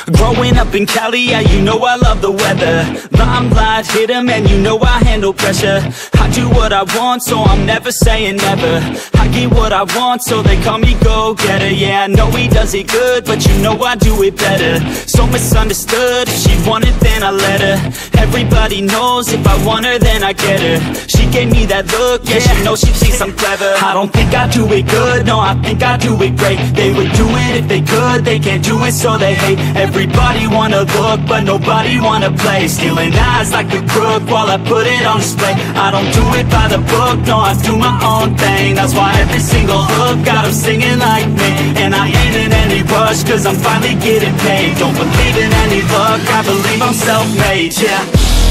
Growing up in Cali, yeah, you know I love the weather. Limelight hit 'em and you know I handle pressure. I do what I want, so I'm never saying never. I get what I want, so they call me go-getter. Yeah, I know he does it good, but you know I do it better. So misunderstood, if she wanted then I let her. Everybody knows if I want her then I get her. She gave me that look, yeah, she knows she thinks I'm clever. I don't think I do it good, no, I think I do it great. They would do it if they could, they can't do it so they hate. Everybody wanna look, but nobody wanna play. Stealing eyes like a crook while I put it on display. I don't do it by the book, no, I do my own thing. That's why every single hook got them singing like me. And I ain't in any rush, cause I'm finally getting paid. Don't believe in any luck, I believe I'm self-made, yeah.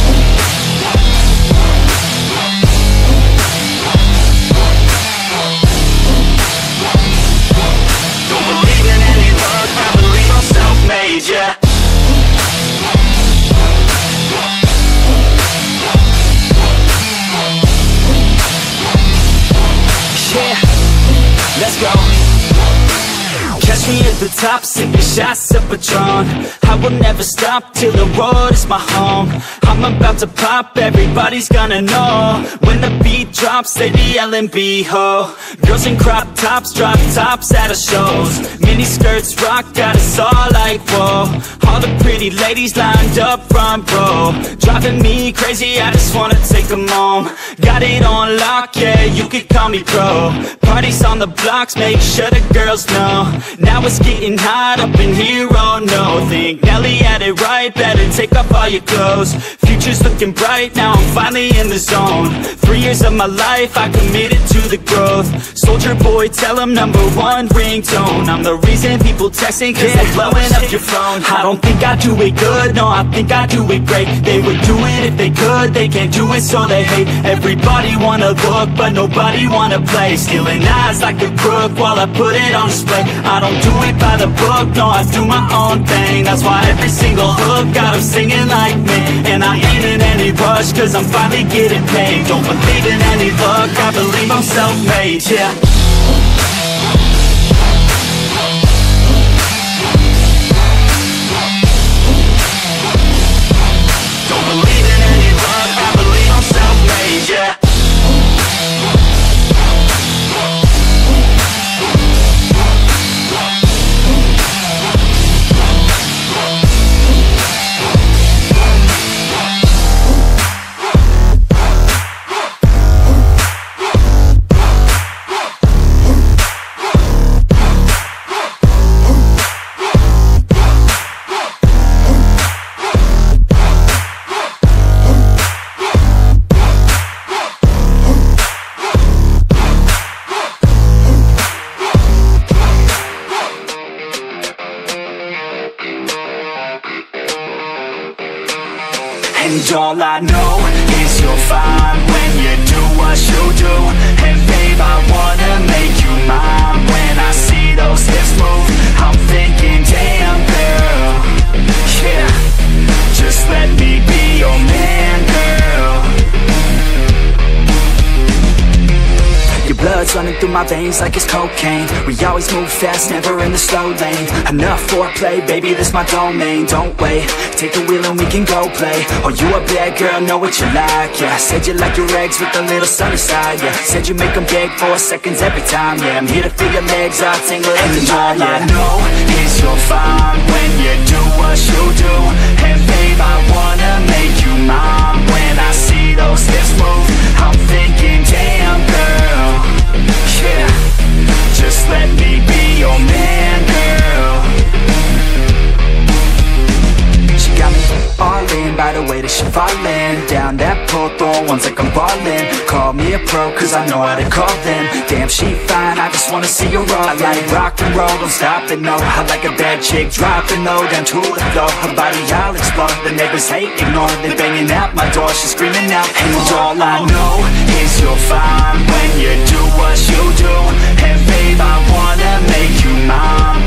Don't believe in any luck, I believe I'm self-made, yeah. Let's go. Catch me at the top, sipping shots of Patron. I will never stop till the road is my home. I'm about to pop, everybody's gonna know. When the beat drops, they be yelling B-ho. Girls in crop tops, drop tops at our shows. Mini skirts rock, got us all like whoa. All the pretty ladies lined up front row. Driving me crazy, I just wanna take them home. Got it on lock, yeah, you could call me pro. Parties on the blocks, make sure the girls know. Now it's getting hot up in here, oh no. Think Nelly had it right, better take off all your clothes. Future's looking bright, now I'm finally in the zone. 3 years of my life, I committed to the growth. Soldier boy, tell him #1 ringtone. I'm the reason people texting, cause they're blowing up your phone. I don't think I do it good, no, I think I do it great. They would do it if they could, they can't do it so they hate. Everybody wanna look, but nobody wanna play. Stealing eyes like a crook while I put it on display. I don't do it by the book, no, I do my own thing. That's why every single hook got them singing like me. And I ain't in any rush, cause I'm finally getting paid. Don't believe in any luck, I believe I'm self-made, yeah. Don't believe in any luck, I believe I'm self-made, yeah. And all I know is you're fine when you do what you do. And babe, I wanna make you mine. When I see those hips move, I'm thinking, damn girl, yeah, just let me be your man, girl. Your blood's running through my veins like it's cocaine. We always move fast, never in the slow lane. Enough foreplay, baby, this my domain. Don't wait, take the wheel and we can go play. Oh, you a bad girl, know what you like, yeah. Said you like your eggs with a little sunny side, yeah. Said you make them beg for seconds every time, yeah. I'm here to feel your legs all tingle every time, yeah. All I know is you're fine when you do what you do. And babe, I wanna make you mine. When I see those hips move, I'm thinking, damn girl, yeah, just let me be your man, girl. She got me all in by the way that she fallin' down that pole, throwing ones like I'm ballin'. Call me a pro, cause I know how to call them. Damn, she fine, I just wanna see her all. I like rock and roll, don't stop it, no. I like a bad chick, dropping low down to the floor. Her body, I'll explore, the neighbors hate, ignore. They banging out my door, she's screaming out. And all I know is you're fine when you do what you do. And babe, I wanna make you mine.